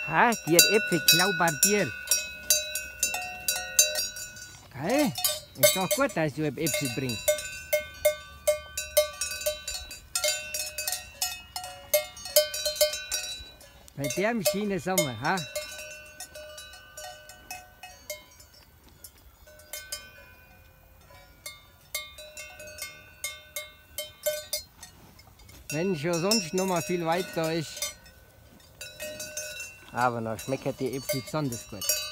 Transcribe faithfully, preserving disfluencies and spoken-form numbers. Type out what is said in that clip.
Ha, die hat Äpfel klau bei dir. Gell? Ist doch gut, dass du Äpfel bringst. Bei dem schönen Sommer, ha? Wenn schon sonst noch mal viel weiter ist. Aber noch schmecken die Äpfel besonders gut.